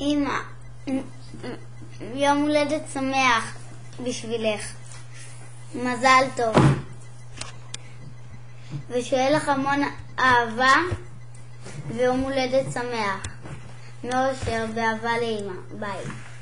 אמא, יום הולדת שמח בשבילך. מזל טוב. ושיהיה לך המון אהבה ויום הולדת שמח. מאושר ואהבה לאמא. ביי.